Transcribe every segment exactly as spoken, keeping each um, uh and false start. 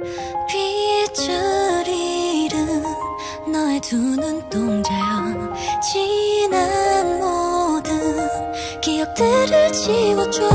빗줄 잃은 너의 두 눈동자여 지난 모든 기억들을 지워줘.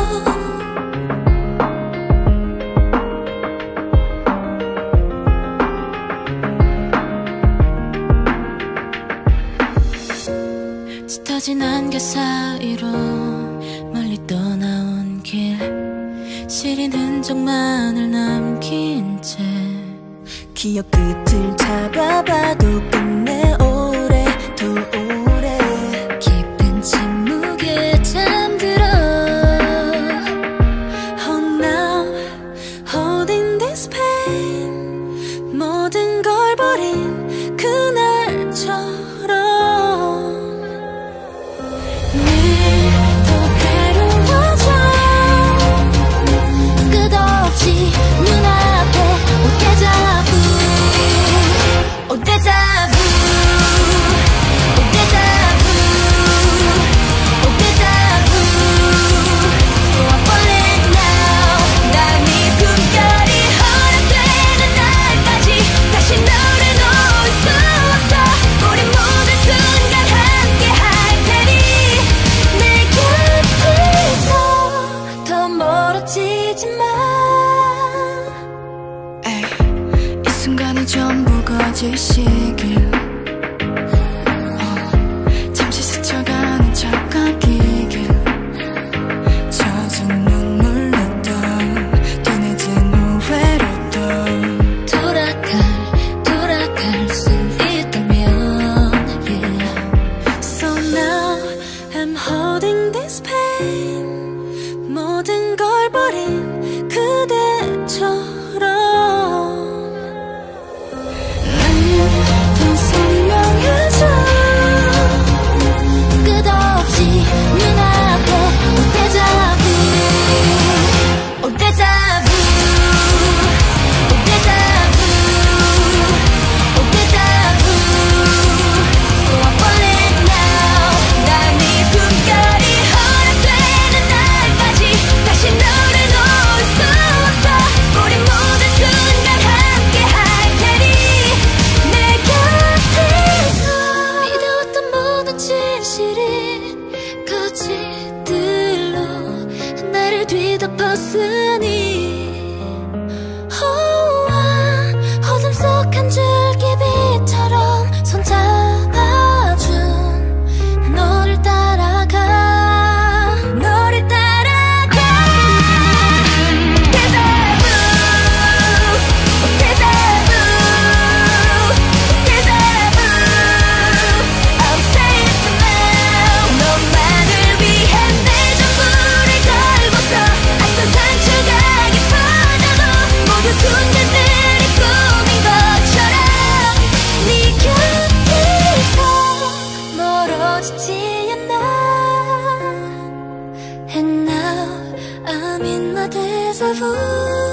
짙어진 안개 사이로 멀리 떠나온 길, 시린 흔적만을 남긴 채 기억 끝을 잡아봐도 끝내 오래도 오래 깊은 침묵에 잠들어. Oh now, holding this pain, 모든 걸 버린 그날처럼 이 순간이 전부 거짓이길 어, 잠시 스쳐가는 척하기길 젖은 눈물로도 뒤늦은 후회로도 돌아갈 돌아갈 수 있다면 yeah. So now I'm holding this pain, 모든 걸 버린 그대처럼 뒤덮었으니 oh, 어둠 속 한 줄기빛처럼 손잡아준 너를 따라가 너를 따라가 Deja vu, Deja vu, Deja vu. I'll say it now. 너만을 위해 내 전부를 걸고서 상처가 깊어져도 모든 순간들이 꿈인 것처럼 네 곁에서 멀어지지 않아. And now I'm in my deja vu.